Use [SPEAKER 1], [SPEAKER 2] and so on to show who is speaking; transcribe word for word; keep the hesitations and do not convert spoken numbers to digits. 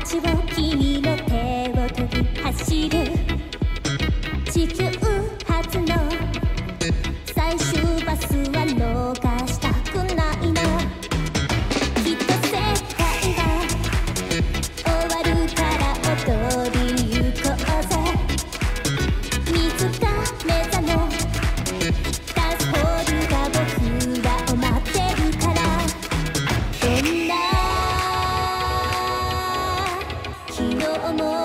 [SPEAKER 1] 街を君の手を取り走る地球初の最終バスは逃したくないのきっと世界が終わるから踊りゆこうぜ水が目覚のダンスホールが僕らを待ってるからどんな日を思